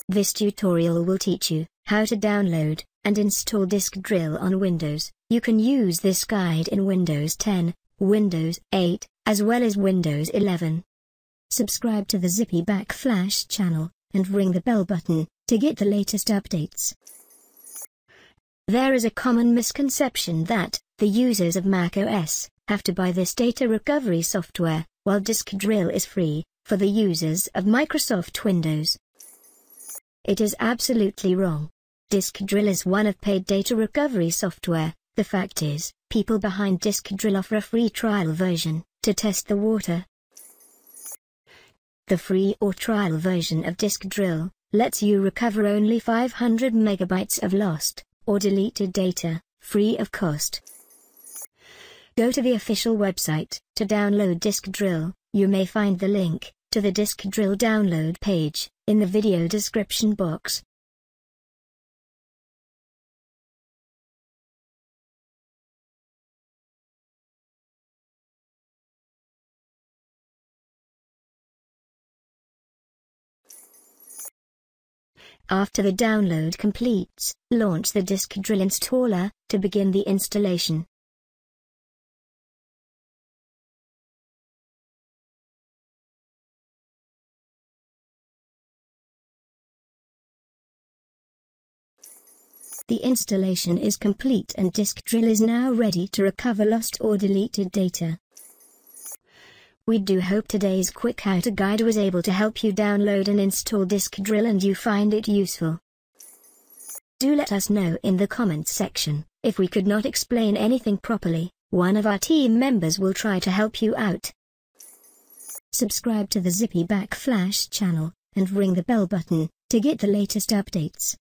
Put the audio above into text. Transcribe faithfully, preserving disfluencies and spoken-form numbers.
This tutorial will teach you how to download and install Disk Drill on Windows. You can use this guide in Windows ten, Windows eight, as well as Windows eleven. Subscribe to the Zippy Backflash channel, and ring the bell button, to get the latest updates. There is a common misconception that the users of macOS have to buy this data recovery software, while Disk Drill is free for the users of Microsoft Windows. It is absolutely wrong. Disk Drill is one of paid data recovery software. The fact is, people behind Disk Drill offer a free trial version to test the water. The free or trial version of Disk Drill lets you recover only five hundred megabytes of lost or deleted data, free of cost. Go to the official website to download Disk Drill. You may find the link to the Disk Drill download page in the video description box. After the download completes, launch the Disk Drill installer to begin the installation. The installation is complete and Disk Drill is now ready to recover lost or deleted data. We do hope today's quick how-to guide was able to help you download and install Disk Drill and you find it useful. Do let us know in the comments section. If we could not explain anything properly, one of our team members will try to help you out. Subscribe to the Zippy Backflash channel, and ring the bell button to get the latest updates.